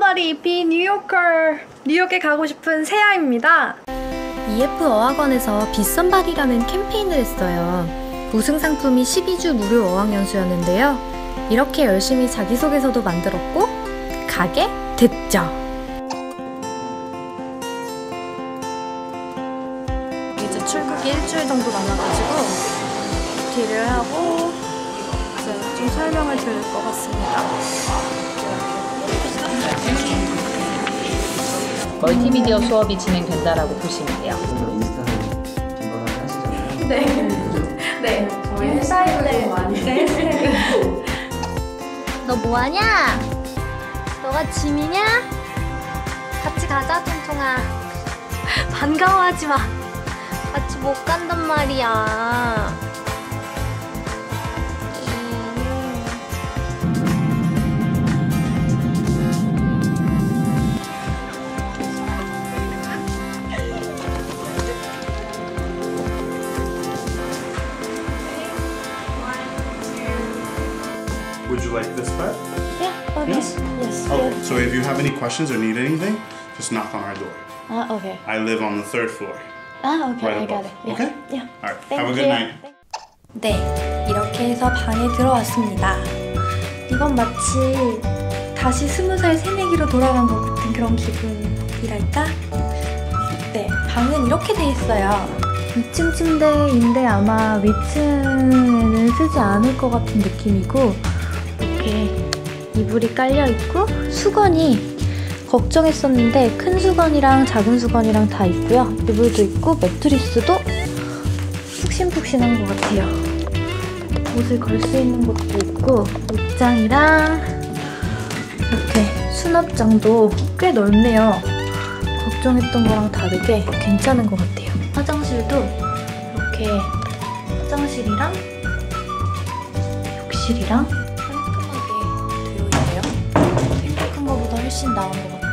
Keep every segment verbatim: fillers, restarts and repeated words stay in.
머리 비 뉴요커. 뉴욕에 가고 싶은 세아입니다. 이에프 어학원에서 빗선발이라는 캠페인을 했어요. 우승 상품이 십이 주 무료 어학연수였는데요. 이렇게 열심히 자기소개서도 만들었고 가게 됐죠. 이제 출국이 일주일 정도 남아가지고 딜을 하고 이제 좀 설명을 드릴 것 같습니다. 멀티미디어 수업이 진행된다라고 보시면 돼요. 네. 네. 저희 회사에서 많이 네. 너 뭐하냐? 너가 짐이냐? 같이 가자, 통통아. 반가워하지 마. 같이 못 간단 말이야. Would you like this part? Yeah, okay. Yes? Yes. Okay, Yeah. so if you have any questions or need anything, just knock on our door. Ah, okay. I live on the third floor. Ah, okay. Right I got above. it. Yeah. Okay? Yeah. Alright, Thank have a good you. night. 네, 이렇게 해서 방에 들어왔습니다. 이건 마치 다시 스무 살 새내기로 돌아간 것 같은 그런 기분이랄까? 네, 방은 이렇게 돼 있어요. 이 층 침대인데 아마 위층에는 쓰지 않을 것 같은 느낌이고 이렇게 이불이 깔려있고 수건이 걱정했었는데 큰 수건이랑 작은 수건이랑 다 있고요. 이불도 있고 매트리스도 푹신푹신한 것 같아요. 옷을 걸 수 있는 곳도 있고 옷장이랑 이렇게 수납장도 꽤 넓네요. 걱정했던 거랑 다르게 괜찮은 것 같아요. 화장실도 이렇게 화장실이랑 욕실이랑 깔끔하게 되어 있네요. 생각한 것보다 훨씬 나은 것 같아요.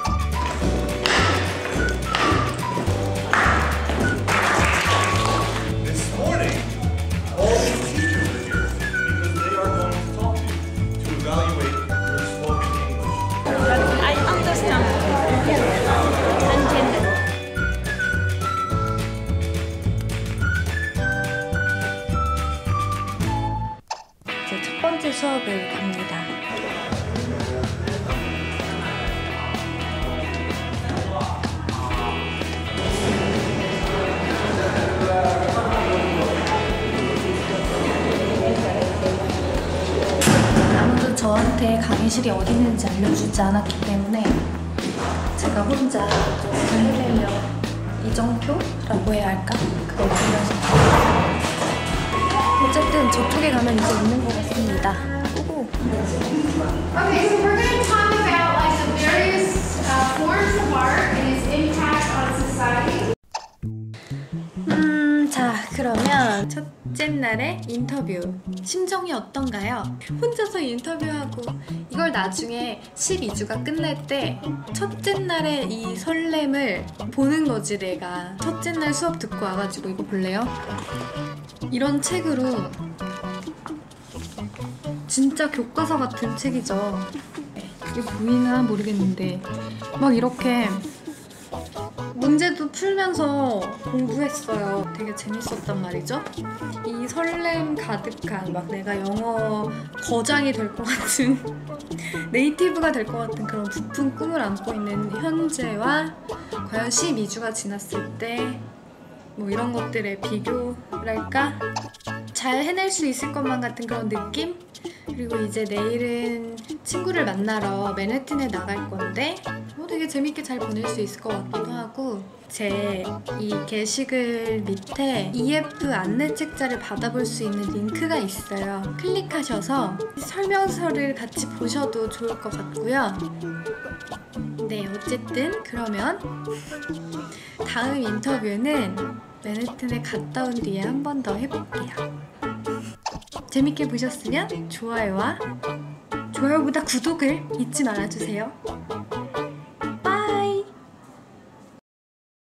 이제 첫 번째 수업을 갑니다. 아무도 저한테 강의실이 어디 있는지 알려주지 않았기 때문에 제가 혼자 좀 해내려 이정표라고 해야 할까? 그걸 보면서 어쨌든 저쪽에 가면 이제 있는 것 같습니다. 오고. Okay, so we're going to talk about like the various uh, forms of art and its impact on society. 음, 자, 그러면 첫째 날의 인터뷰. 심정이 어떤가요? 혼자서 인터뷰하고 이걸 나중에 십이 주가 끝날 때 첫째 날의 이 설렘을 보는 거지 내가. 첫째 날 수업 듣고 와가지고 이거 볼래요? 이런 책으로 진짜 교과서 같은 책이죠. 이게 보이나 모르겠는데 막 이렇게 문제도 풀면서 공부했어요. 되게 재밌었단 말이죠. 이 설렘 가득한 막 내가 영어 거장이 될 것 같은 네이티브가 될 것 같은 그런 부푼 꿈을 안고 있는 현재와 과연 십이 주가 지났을 때 뭐 이런 것들의 비교랄까? 잘 해낼 수 있을 것만 같은 그런 느낌? 그리고 이제 내일은 친구를 만나러 맨해튼에 나갈 건데 뭐 되게 재밌게 잘 보낼 수 있을 것 같기도 하고 제 이 게시글 밑에 이에프 안내 책자를 받아볼 수 있는 링크가 있어요. 클릭하셔서 설명서를 같이 보셔도 좋을 것 같고요. 네, 어쨌든 그러면 다음 인터뷰는 맨해튼에 갔다 온 뒤에 한 번 더 해볼게요. 재밌게 보셨으면 좋아요와 좋아요보다 구독을 잊지 말아주세요.